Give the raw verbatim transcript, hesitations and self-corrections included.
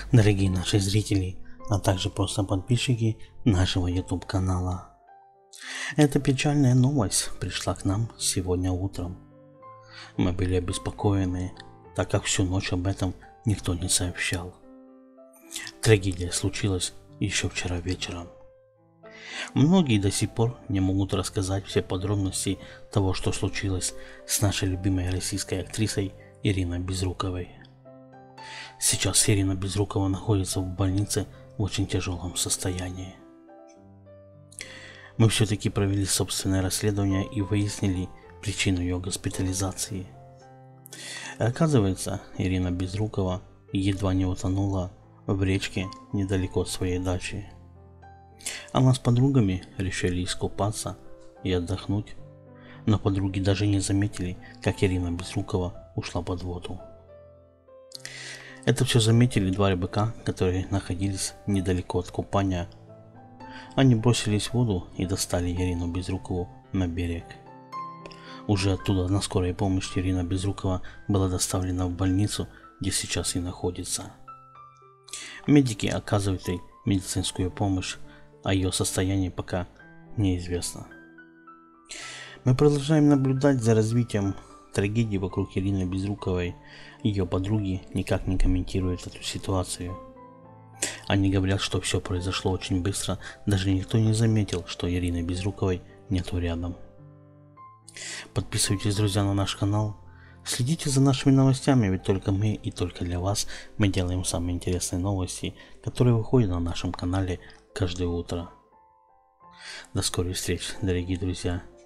Дорогие наши зрители, а также просто подписчики нашего YouTube канала. Эта печальная новость пришла к нам сегодня утром. Мы были обеспокоены, так как всю ночь об этом никто не сообщал. Трагедия случилась еще вчера вечером. Многие до сих пор не могут рассказать все подробности того, что случилось с нашей любимой российской актрисой Ириной Безруковой. Сейчас Ирина Безрукова находится в больнице в очень тяжелом состоянии. Мы все-таки провели собственное расследование и выяснили причину ее госпитализации. Оказывается, Ирина Безрукова едва не утонула в речке недалеко от своей дачи. Она с подругами решили искупаться и отдохнуть, но подруги даже не заметили, как Ирина Безрукова ушла под воду. Это все заметили два рыбака, которые находились недалеко от купания. Они бросились в воду и достали Ирину Безрукову на берег. Уже оттуда на скорой помощи Ирина Безрукова была доставлена в больницу, где сейчас и находится. Медики оказывают ей медицинскую помощь, а ее состояние пока неизвестно. Мы продолжаем наблюдать за развитием трагедии вокруг Ирины Безруковой. Ее подруги никак не комментируют эту ситуацию. Они говорят, что все произошло очень быстро, даже никто не заметил, что Ирины Безруковой нету рядом. Подписывайтесь, друзья, на наш канал. Следите за нашими новостями, ведь только мы и только для вас мы делаем самые интересные новости, которые выходят на нашем канале каждое утро. До скорых встреч, дорогие друзья.